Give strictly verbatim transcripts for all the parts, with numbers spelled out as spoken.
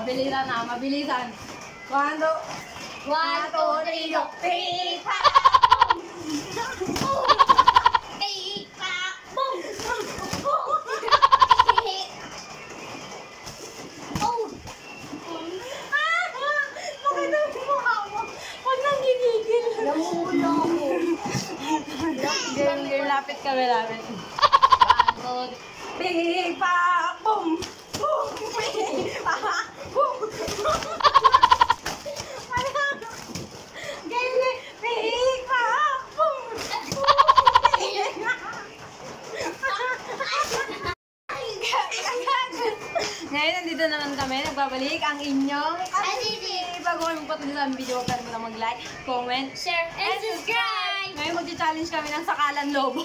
Mabilisan na, mabilisan. One, two, one, two, three, go. Pika! Pika! Boom! Oh! Bakit ang mukha mo? Huwag nang gigigil. Namulo ako. Game, game, lapit kami, lapit. Pagod. Pika! Boom! Boom! Pika! Boom! Game, game! Pika! Boom! Ngayon, nandito naman kami. Nagbabalik ang inyong Adidi. Bago kayo magpatuloy sa video, huwag mo na mag-like, comment, Share and subscribe! Ngayon, mag-challenge kami ng sakalan lobo.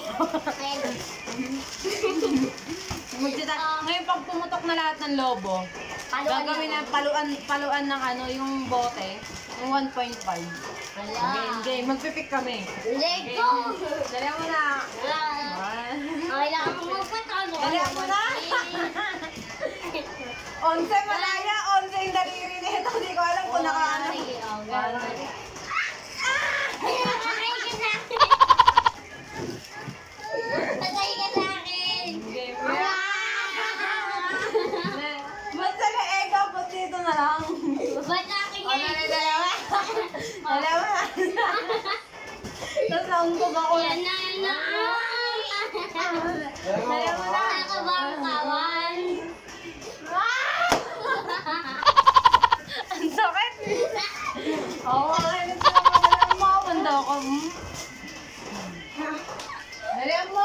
Magtita Ngayon, pag pumutok na lahat ng lobo, Paluan gagawin na na paluan, paluan ng ano, yung bote, yung one point five. Wala. Game, game. Magpipik kami. Let go! Dali mo na. Wala. One. Okay lang ako magpatalo. Dali mo na. Onse malaya, onse yung daliri nito. Hindi ko alam kung nakaano. Patay ka sa akin! Game mo na. Basta na ega, ba't dito na lang? Ba't akin O, yan? dali, dalawa. Dalawa. Tapos naungkog ako. Yan na, yan na. Dalawa na. Ako ba ang kawan? Ang sakit. Oo, kaya nito naman mo. Banda ako. Dalihan mo.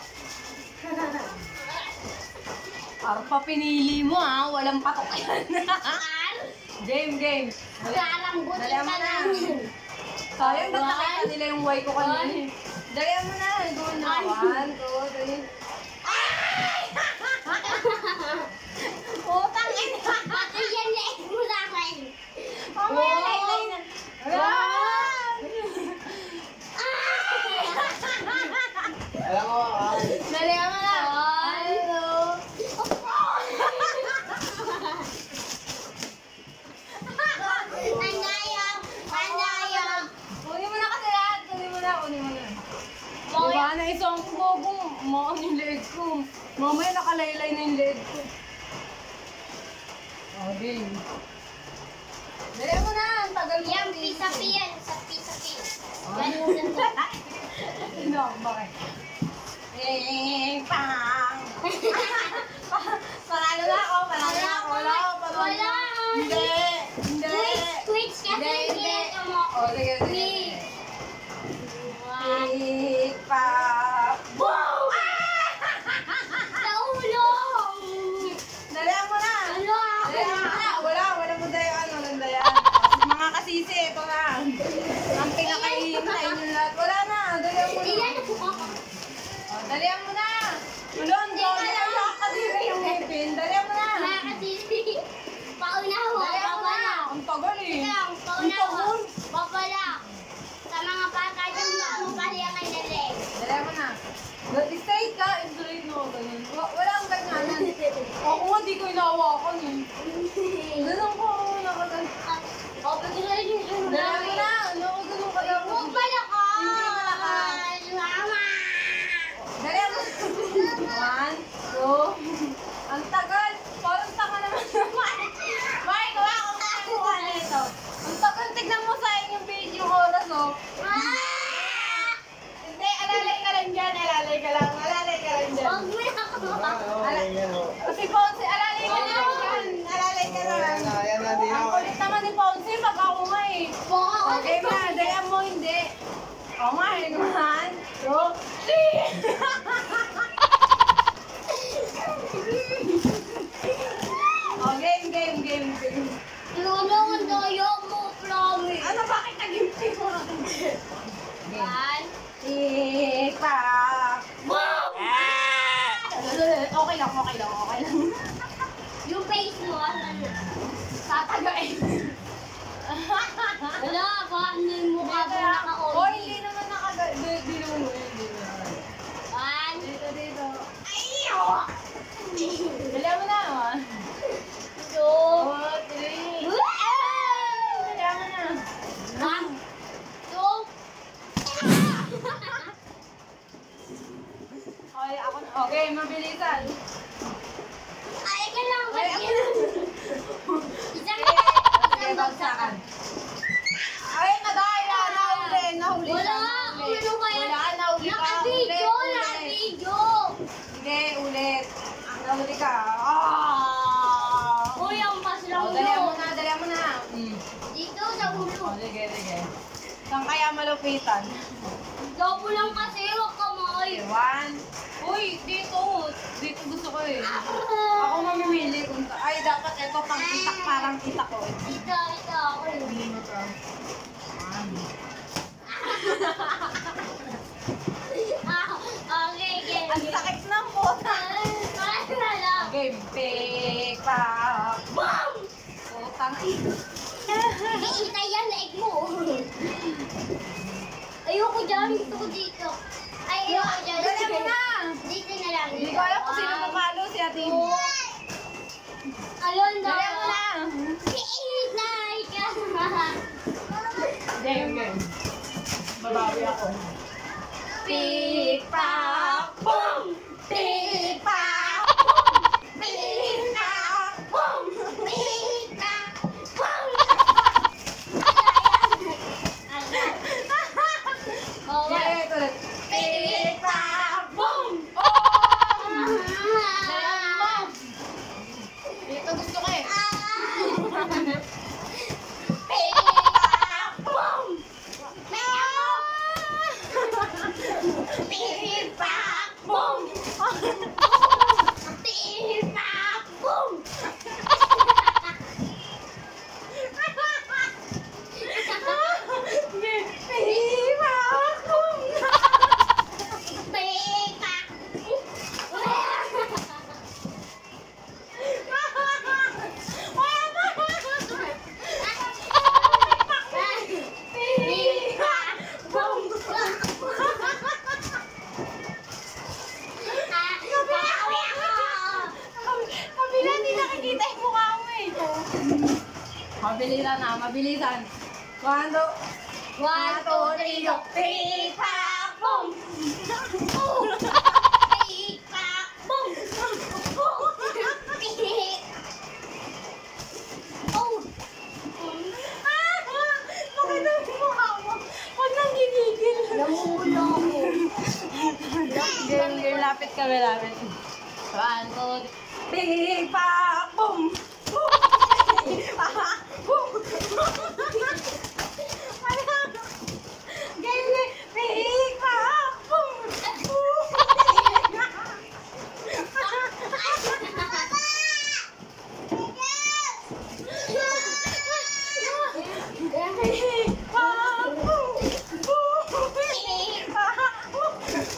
Arpa pinili mo ha. Walang patok yan. Game, game. Karambutin Dalihan ka mo na. lang. Sayang, ba't nakita nila yung Y ko kanina? One. Dalihan mo na. Doon na. One, two, three. Utang ina. Pati yan na mo sa akin. Mamaya laylay na. One. Alam mo, ah, Dalihan mo na. One. Hello. Andayang! Andayang! Kunin mo na kasi lahat. Kunin mo na. Kunin mo na. Boy. Diba na isang bobong. Maan yung leeg ko. Mamaya nakalaylay na yung leeg ko. Okay. Dalihan mo na. Ang tagal mo. Yan, pisapi yan. Sapi-sapi. Ganun lang to. Ano? Bakit? Eh, pang! Panalo na ako. Panalo na ako. Wala ako. Panalo Wala. na. Hindi. Hindi. Twitch, Twitch kasi Hindi, hindi. ginagawa mo. O, sige, sige. Three. One. Tik, pa. Boom! Sa ulo! Dalihan mo na. Ano? Dalihan mo na. Wala. Wala mo dayaan. Walang dayaan. Mga kasisi, ito na. Ang pinakaihintay nyo lahat. Wala na. Dalihan mo na. Iyan po ako. O, dalihan mo na. Ulon, Hindi Johnny. ka na. Ang nakakadiri yung ngipin. Dalihan mo na. Nakakasisi. Paunawa. Dalihan mo na. Papala. Ang tagal eh. Lang, Ang paunawa. tagal. Papala. Sa mga bata dyan, makakali ang kanilang. Dalihan mo na. But straight ka. Straight no. Ganun. Wa- Wala ang ganyanan. Ako nga, di ko inawakan eh. Ganun ko. Nakagan. O, pagkakalit yung ano Dalihan mo na. Ano ko ganun ka daw. Huwag malakas! Hindi malakas. Mama! Dalihan mo. One, two. Ang tagal. Parang taka naman naman. Mike, wala akong makakuha na ito. Ang tagal. Tignan mo sa inyong video oras oh. Ah! Hindi, alalay ka lang dyan. Alalay ka lang. Alalay ka lang dyan. Huwag mo na ako. oh, yan, oh. Si Ponce, alalay ka lang dyan. Alalay ka lang. Ayan na, ayan na, di Ang na. kulit naman ni Ponce. Pag ako nga eh. Huwag ako. Okay na, dalihan mo hindi. O nga, eh. One, two, three. O, game, game, game, game. Lolo, ang dayo mo, promise. Ano, bakit naging pipo? One. Ipa. Boom! Okay lang, okay lang, okay lang. Yung face mo, ano? Tatagain. Wala, paano yung mukha mo Oh, naka-on? hindi naman nakaga... Di, di naman mo yun, di naman. One. Dito, dito. Ay, oh! Dali mo na, ah. Two. Two, three. huli ka. Ah! Uy, ang mas lang O, dali mo na, dali mo na. Mm. Dito sa ulo. O, sige, sige. Saan kaya malupitan? Double lang kasi, huwag kamay. Okay, one. Uy, dito. Dito gusto ko eh. Ako mamimili kung sa... Ay, dapat ito pang itak, parang itak ko. Ito, ito, ako yun. Hindi mo to. One. Ah, okay, game. Ang sakit ng puta. Parang na lang. Game, pick, pack. Bam! Putang. Iitay yan, leeg mo. Ayoko dyan, gusto ko dito. Ay, ayoko dyan. Dali mo na. Dito na lang. Hindi ko alam kung sino papalo si Ate. Alon daw. Dali mo na. Iitay ka. Game, game. Babawi ako. Pick, pack, boom! Pick, pack, boom! Pick, pack, boom! Pick, pack, boom! Oh, Yeah, ito ulit. Pick, pack, boom! Oh! Dalihan mo. Dito gusto ko eh. Pick, pack, boom! Pick, pack, boom! Pick, pack, boom! Pick, pack, boom! Pick, pack. Pick, pack, boom! Ah, bawi ako. Kabila, hindi nakikita yung mukha mo eh. Mabilisan na, mabilisan. One, two, One, two, three, go. pick, pack, boom! Pick, pack, boom! Pick. Oh! Pakita mo yung mukha mo. Huwag nang ginigil. Namulo ako. Game, game, lapit kami, lapit. One, two, pick, pack, boom! Boom! Pick, pack, boom! Wala. Game, game, pick, pack, boom! Boom! Pick, pack, boom! Boom! Pick, pack, boom!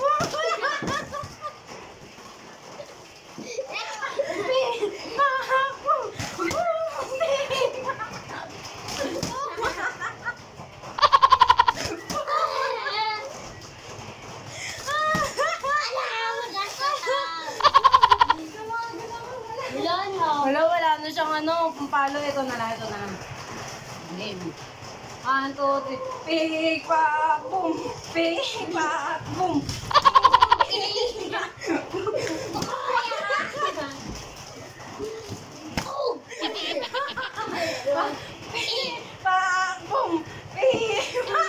Wala na. Wala, wala na siyang ano, palo. Ito na lang, ito na lang. Game. One, two, three. Pick, pack, boom! Pick, pack, boom! Pick, pack, boom! Pick, pack, boom! Pick,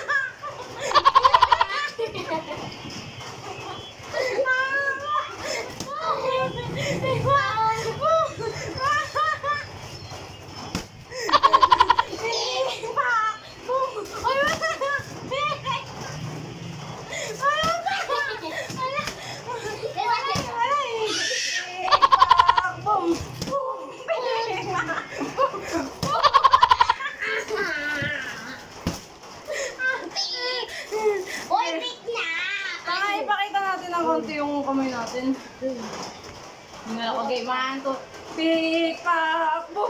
Boy, pick na! Ah, ipakita natin ng konti yung kamay natin. Hindi na ako game. One, two, pick, pack, boom!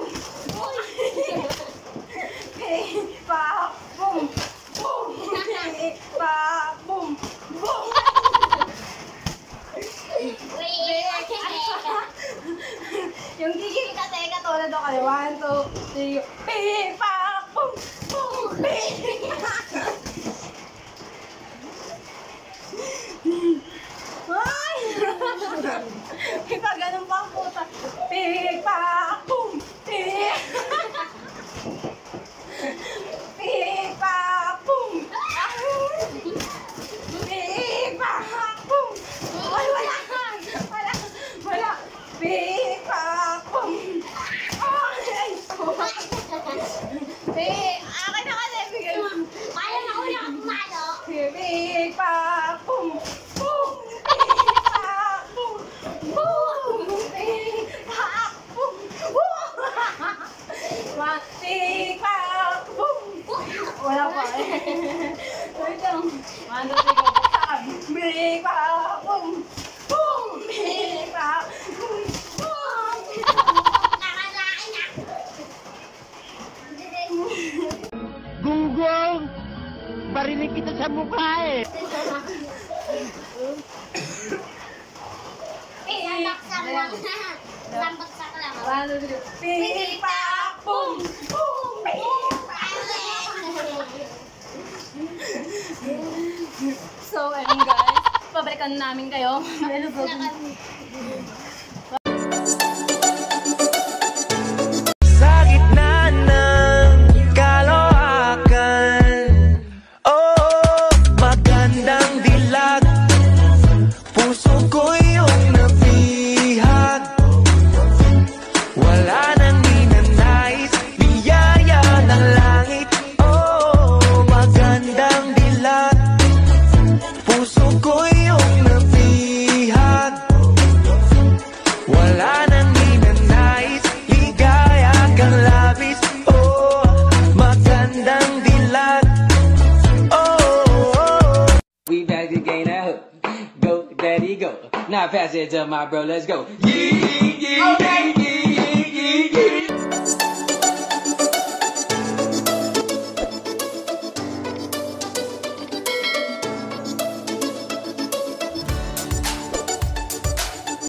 Pick, pack, boom! Boom! Pick, pack, boom! Boom! Wait, Yung gigil ka, teka, tulad ako kayo. One, two, three, pick, pack, boom! Boom! Pick, pack! Ay! Ipa ganun pa ang puta. Pick, pack, boom! Pick! Pick, pack, boom! Pick, pack, boom! Ay, wala! Wala! Wala! Pick, Isang bagsak lang. One, two, three. Pipak! Boom! Boom! So, ayun guys. Pabalikan namin kayo. Sa gitna ng kaloakan, oh, magandang dilag. Puso ko yung nabihag. Wala nang ninanais, biyaya ng langit. Oh, magandang dilag. Puso ko yung nabihag. Wala nang ninanais, ligaya kang labis. Oh, magandang dilag. Oh, oh. We back to gain that hook. Go, daddy, go. Now pass it to my bro, let's go. Yeah, yeah, yeah, yeah, yeah, yeah.